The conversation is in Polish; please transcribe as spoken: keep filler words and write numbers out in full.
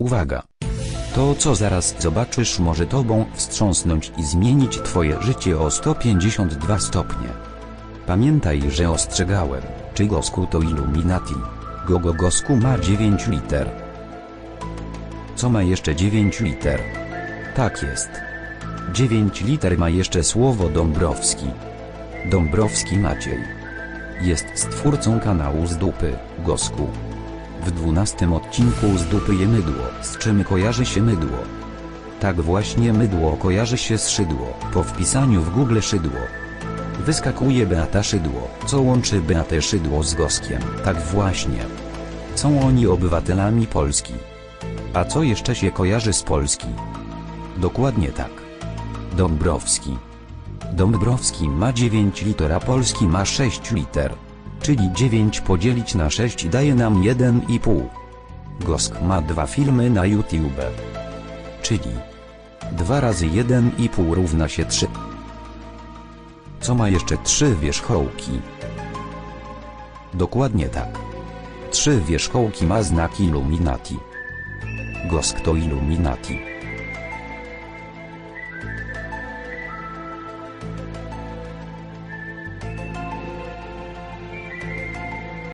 Uwaga! To, co zaraz zobaczysz, może tobą wstrząsnąć i zmienić twoje życie o sto pięćdziesiąt dwa stopnie. Pamiętaj, że ostrzegałem, czy Gosku to Illuminati. Gogo Gosku ma dziewięć liter. Co ma jeszcze dziewięć liter? Tak jest. dziewięć liter ma jeszcze słowo Dąbrowski. Dąbrowski Maciej. Jest stwórcą kanału Z Dupy, Gosku. W dwunastym odcinku Z Dupy je mydło. Z czym kojarzy się mydło? Tak właśnie, mydło kojarzy się z szydło. Po wpisaniu w Google szydło wyskakuje Beata Szydło. Co łączy Beatę Szydło z Goskiem? Tak właśnie. Są oni obywatelami Polski. A co jeszcze się kojarzy z Polski? Dokładnie tak. Dąbrowski. Dąbrowski ma dziewięć liter, a Polski ma sześć liter. Czyli dziewięć podzielić na sześć daje nam jeden i pół. Gosk ma dwa filmy na YouTube. Czyli dwa razy jeden i pół równa się trzy. Co ma jeszcze trzy wierzchołki? Dokładnie tak. Trzy wierzchołki ma znak Illuminati. Gosk to Illuminati.